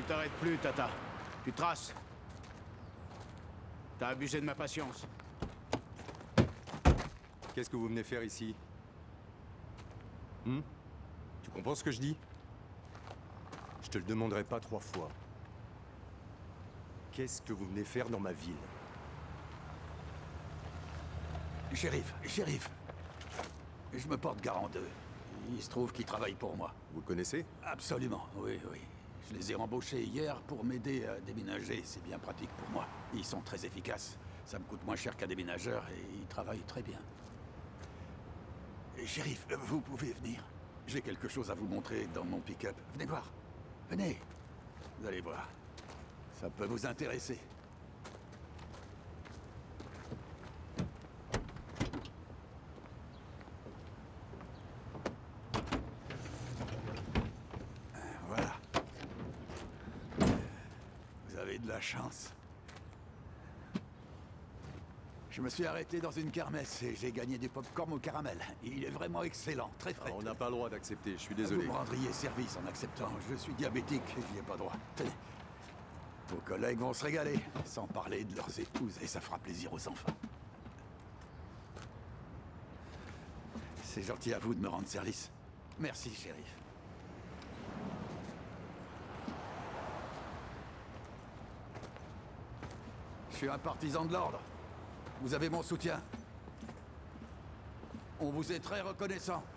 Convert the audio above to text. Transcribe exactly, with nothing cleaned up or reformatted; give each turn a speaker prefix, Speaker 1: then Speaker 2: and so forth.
Speaker 1: t'arrête plus, Tata. Tu traces. T'as abusé de ma patience.
Speaker 2: Qu'est-ce que vous venez faire ici? Hmm? Tu comprends ce que je dis? Je te le demanderai pas trois fois. Qu'est-ce que vous venez faire dans ma ville?
Speaker 3: Shérif, shérif. Je me porte garant d'eux. Il se trouve qu'ils travaillent pour moi.
Speaker 2: Vous le connaissez?
Speaker 3: Absolument, oui, oui. Je les ai embauchés hier pour m'aider à déménager. C'est bien pratique pour moi. Ils sont très efficaces. Ça me coûte moins cher qu'un déménageur et ils travaillent très bien. Shérif, vous pouvez venir. J'ai quelque chose à vous montrer dans mon pick-up. Venez voir. Venez. Vous allez voir. Ça peut vous intéresser. Voilà. Vous avez de la chance. Je me suis arrêté dans une kermesse et j'ai gagné du pop-corn au caramel. Il est vraiment excellent, très frais.
Speaker 2: Ah, on n'a pas le droit d'accepter, je suis désolé.
Speaker 3: Vous me rendriez service en acceptant. Je suis diabétique et j'y ai pas droit. Tenez. Vos collègues vont se régaler, sans parler de leurs épouses, et ça fera plaisir aux enfants. C'est gentil à vous de me rendre service. Merci, shérif. Je suis un partisan de l'ordre. Vous avez mon soutien. On vous est très reconnaissant.